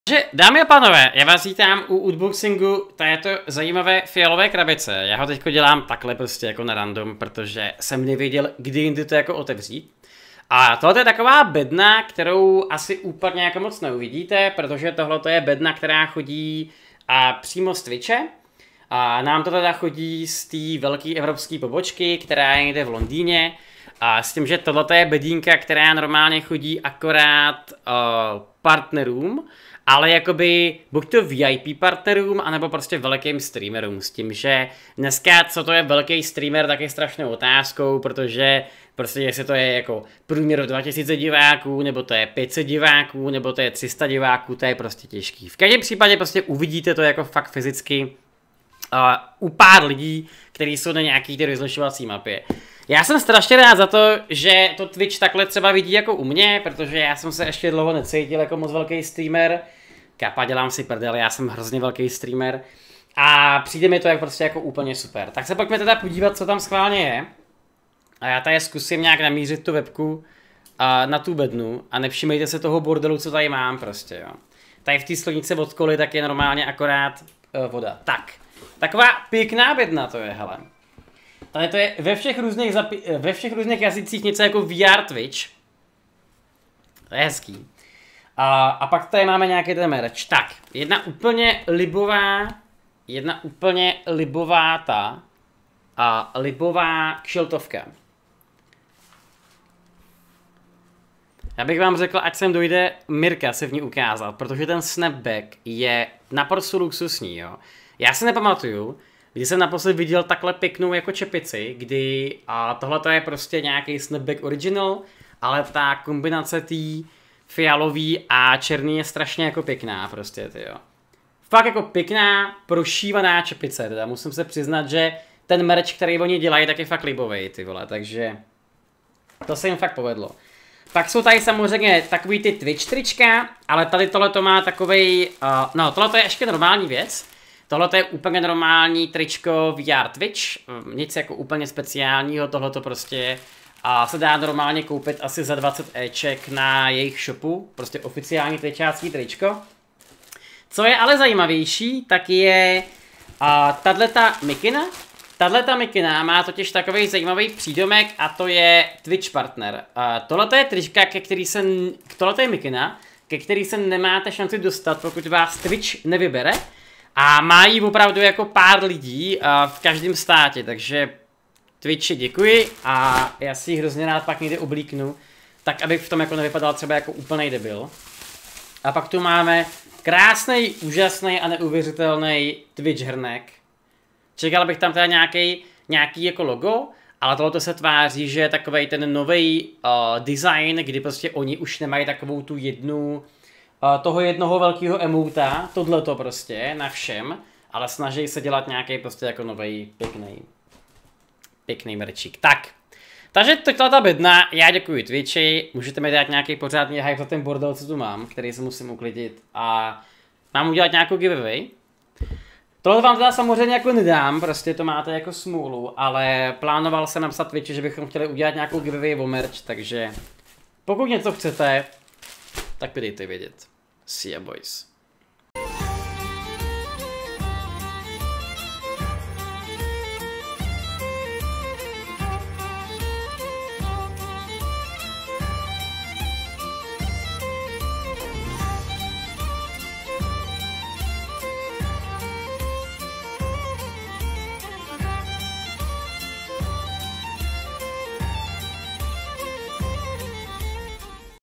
Takže, dámy a pánové, já vás vítám u unboxingu této zajímavé fialové krabice. Já ho teďko dělám takhle prostě jako na random, protože jsem nevěděl, kdy jindy to jako otevřít. A tohle je taková bedna, kterou asi úplně jako moc neuvidíte, protože tohle je bedna, která chodí přímo z Twitche. A nám to teda chodí z té velké evropské pobočky, která je někde v Londýně. A s tím, že tohle je bedínka, která normálně chodí akorát partnerům, ale jakoby buď to VIP partnerům, anebo prostě velkým streamerům. S tím, že dneska, co to je velký streamer, tak je strašnou otázkou, protože prostě jestli to je jako průměr 2000 diváků, nebo to je 500 diváků, nebo to je 300 diváků, to je prostě těžký. V každém případě prostě uvidíte to jako fakt fyzicky u pár lidí, kteří jsou na nějaký ty rozlišovací mapě. Já jsem strašně rád za to, že to Twitch takhle třeba vidí jako u mě, protože já jsem se ještě dlouho necítil jako moc velký streamer. Kapa, dělám si prdel, já jsem hrozně velký streamer. A přijde mi to jak prostě jako úplně super. Tak se pojďme teda podívat, co tam schválně je. A já tady zkusím nějak namířit tu webku na tu bednu a nevšimejte se toho bordelu, co tady mám prostě, jo. Tady v té sklenici od koly tak je normálně akorát voda. Tak, taková pěkná bedna to je, hele. Tady to je ve všech různých jazycích něco jako VR Twitch. To je hezký. A pak tady máme nějaký ten merch. Tak, jedna úplně libová libová kšiltovka. Já bych vám řekl, ať sem dojde Mirka se v ní ukázat, protože ten snapback je naprosto luxusní, jo. Já si nepamatuju, kdy jsem naposled viděl takhle pěknou jako čepici, kdy tohle je prostě nějaký snapback original, ale ta kombinace té fialový a černý je strašně jako pěkná prostě, tyjo. Fakt jako pěkná, prošívaná čepice, teda musím se přiznat, že ten merch, který oni dělají, tak je fakt libovej, ty vole, takže to se jim fakt povedlo. Pak jsou tady samozřejmě takový ty Twitch trička, ale tady tohle má takovej, no tohle je ještě normální věc. Tohle je úplně normální tričko VR Twitch, nic jako úplně speciálního, tohle prostě se dá normálně koupit asi za 20 Eček na jejich shopu, prostě oficiální twitchácký tričko. Co je ale zajímavější, tak je tato mikina. Tato mikina má totiž takový zajímavý přídomek a to je Twitch partner. Tohle je trička, tohle je mikina, ke který se nemáte šanci dostat, pokud vás Twitch nevybere. A má jí opravdu jako pár lidí v každém státě, takže Twitchi děkuji a já si ji hrozně rád pak někdy oblíknu, tak abych v tom jako nevypadal třeba jako úplnej debil. A pak tu máme krásný, úžasný a neuvěřitelný Twitch hrnek. Čekal bych tam teda nějaký jako logo, ale tohle se tváří, že je takovej ten nový design, kdy prostě oni už nemají takovou tu toho jednoho velkého emouta, tohleto prostě na všem, ale snaží se dělat nějaký prostě jako nový pěkný merčík. Tak, takže tohle ta bedna, já děkuji Twitchi, můžete mi dát nějaký pořádný hype za ten bordel, co tu mám, který se musím uklidit a mám udělat nějakou giveaway. Tohle vám teda samozřejmě jako nedám, prostě to máte jako smůlu, ale plánoval jsem napsat Twitchi, že bychom chtěli udělat nějakou giveaway o merch, takže pokud něco chcete, tak mi dejte vědět. See ya boys.